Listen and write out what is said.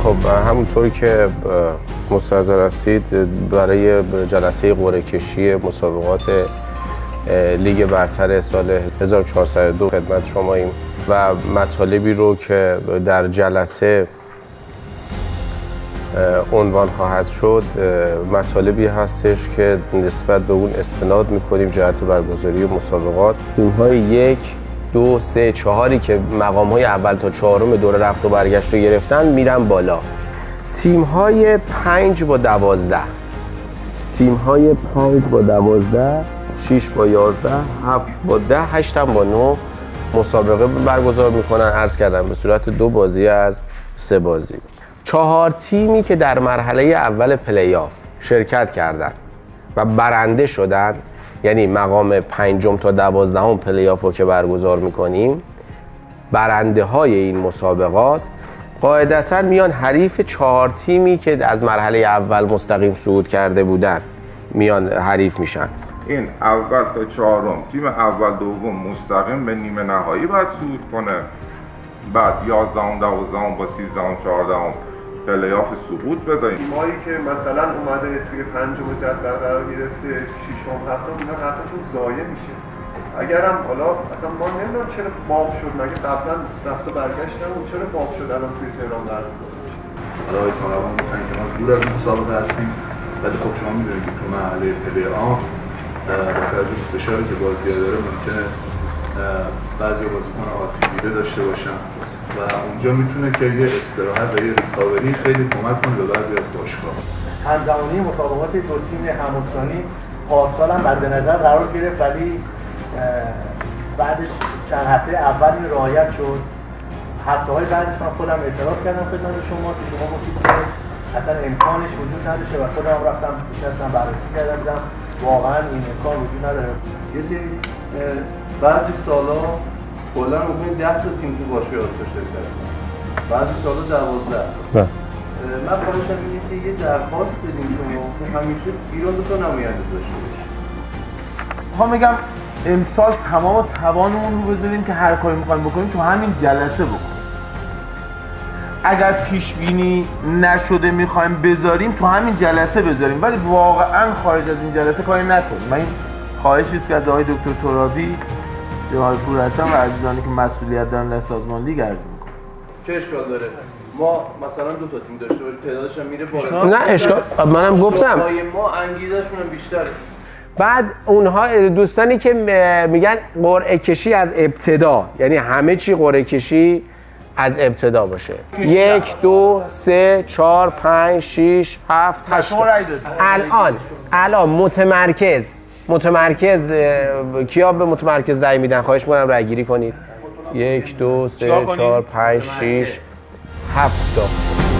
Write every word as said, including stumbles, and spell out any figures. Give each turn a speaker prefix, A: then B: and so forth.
A: خب همونطوری که مستحضر هستید برای جلسه قرعه کشی مسابقات لیگ برتر سال هزار و چهارصد و دو خدمت شماییم و مطالبی رو که در جلسه عنوان خواهد شد مطالبی هستش که نسبت به اون استناد میکنیم جهت برگزاری مسابقات. تیم‌های یک، دو، سه، چهاری که مقام‌های اول تا چهارم دوره رفت و برگشت رو گرفتن میرن بالا. تیم‌های پنج با دوازده، تیم‌های پنج با دوازده، شش با یازده، هفت با ده، هشت هم با نه مسابقه برگزار میکنن. عرض کردم به صورت دو بازی از سه بازی. چهار تیمی که در مرحله اول پلی آف شرکت کردن و برنده شدن، یعنی مقام پنجم تا دوازدهم پلی آف رو که برگزار میکنیم، برنده های این مسابقات قاعدتاً میان حریف چهار تیمی که از مرحله اول مستقیم صعود کرده بودن میان حریف میشن.
B: این اول تا چهارم تیم اول دوم مستقیم به نیمه نهایی باید صعود کنه، بعد یازدهم دوازدهم با سیزدهم چهاردهم پلی آف سقوط بزنیم.
C: تیمایی که مثلا اومده توی پنجم جدول قرار گرفته، ششم، هفتم، اینا حقشون ضایع میشه. اگرم حالا اصلا ما نمیدونم چرا باب شد، مگه قبلا رفت و برگشت نبود، چرا باب شد الان توی تهران قرار گذاشت؟
D: حالا آقای کاروان گفتن که ما دور از مسابقه هستیم، ولی خب شما میدونید که تو مرحله پلی آف با توجه به فشاری که بازی‌ها داره ممکنه بعضی بازیکن آسیب دیده داشته باشن و اونجا میتونه که یه استراحت و یه ریکاوری خیلی کمک کنه به بعضی از باشگاه‌ها.
E: همزمانی مسابقات دو تیم هم‌استانی پارسال هم مد نظر قرار گرفت، ولی بعدش چند هفته اول این رعایت شد. هفته‌های بعدش من خودم اعتراض کردم خدمت شما که شما گفتید که اصلا امکانش وجود نداشته و خودم رفتم نشستم بررسی کردم دیدم واقعا این امکان وجود نداره.
F: یه سری بعضی سالا کلا ممکنه ده تا تیم تو باشگاه آسیا شرکت کنن، بعضی سالا دوازده. من خواهشم اینه که یه درخواست بدیم شما که همیشه ایران دو تا نماینده داشته باشه.
G: میخوام بگم امسال تمام توانمون رو بذاریم که هر کاری میخوایم بکنیم تو همین جلسه بکنیم. اگر پیش بینی نشده میخوایم بذاریم تو همین جلسه بذاریم، ولی واقعا خارج از این جلسه کاری نکنیم. من این خواهشی است که از آقای دکتر ترابی، جناب پور حسن و عزیزانی که مسئولیت دارن در سازمان لیگ عرض میکنم.
F: چه اشکال داره؟ ما مثلا دو تا تیم داشته باشیم، تعدادش هم میره بالا.
A: نه اشکال، منم گفتم
F: ما انگیزشون هم بیشتره.
A: بعد اونها دوستانی که میگن قرعه کشی از ابتدا، یعنی همه چی قرعه کشی از ابتدا باشه. یک، دو، سه، چهار، پنج، شش، هفت، هشت. الان الان متمرکز متمرکز کیا به متمرکز رأی میدن؟ خواهش می‌کنم رأی گیری کنید. یک، دو، سه، چهار، پنج، شش، هفت تا.